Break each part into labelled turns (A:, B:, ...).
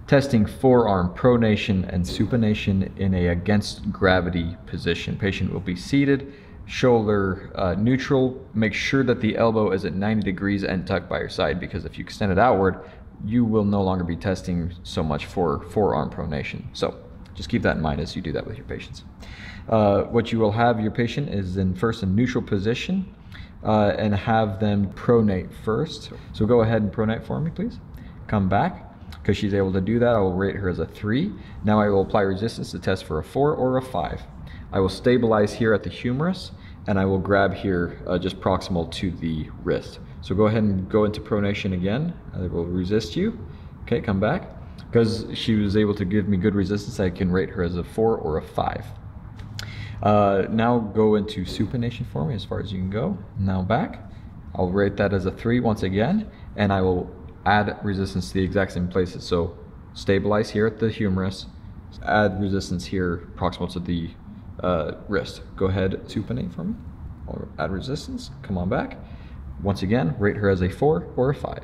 A: Testing forearm pronation and supination in a against gravity position. Patient will be seated, shoulder neutral. Make sure that the elbow is at 90 degrees and tucked by your side, because if you extend it outward, you will no longer be testing so much for forearm pronation. So just keep that in mind as you do that with your patients. What you will have your patient is in first a neutral position and have them pronate first. So go ahead and pronate for me, please. Come back. Because she's able to do that, I will rate her as a 3. Now I will apply resistance to test for a 4 or a 5. I will stabilize here at the humerus, and I will grab here just proximal to the wrist. So go ahead and go into pronation again. I will resist you. Okay, come back. Because she was able to give me good resistance, I can rate her as a 4 or a 5. Now go into supination for me as far as you can go. Now back. I'll rate that as a 3 once again, and I will add resistance to the exact same places. So stabilize here at the humerus, add resistance here proximal to the wrist. Go ahead, supinate for me, or add resistance, come on back. Once again, rate her as a 4 or a 5.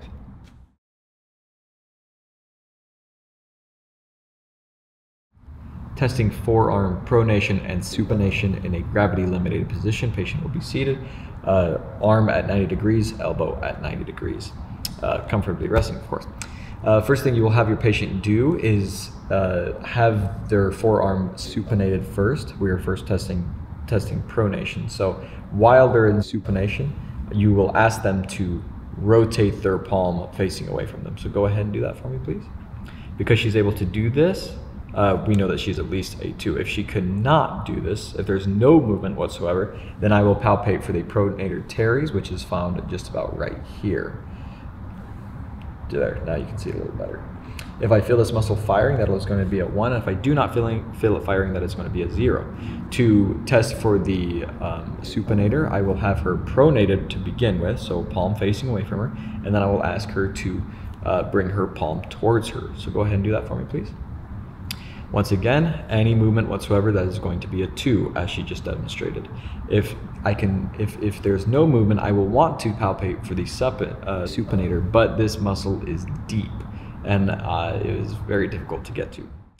A: Testing forearm pronation and supination in a gravity limited position. Patient will be seated, arm at 90 degrees, elbow at 90 degrees. Comfortably resting, of course. First thing you will have your patient do is have their forearm supinated first. We are first testing pronation. So while they're in supination, you will ask them to rotate their palm facing away from them. So go ahead and do that for me, please. Because she's able to do this, we know that she's at least a 2. If she could not do this, if there's no movement whatsoever, then I will palpate for the pronator teres, which is found just about right here. There, now you can see it a little better. If I feel this muscle firing, that is going to be at 1. And if I do not feel it firing, that is going to be at 0. To test for the supinator, I will have her pronated to begin with, so palm facing away from her, and then I will ask her to bring her palm towards her. So go ahead and do that for me, please. Once again, any movement whatsoever, that is going to be a 2, as she just demonstrated. If there's no movement, I will want to palpate for the supinator, but this muscle is deep and it is very difficult to get to.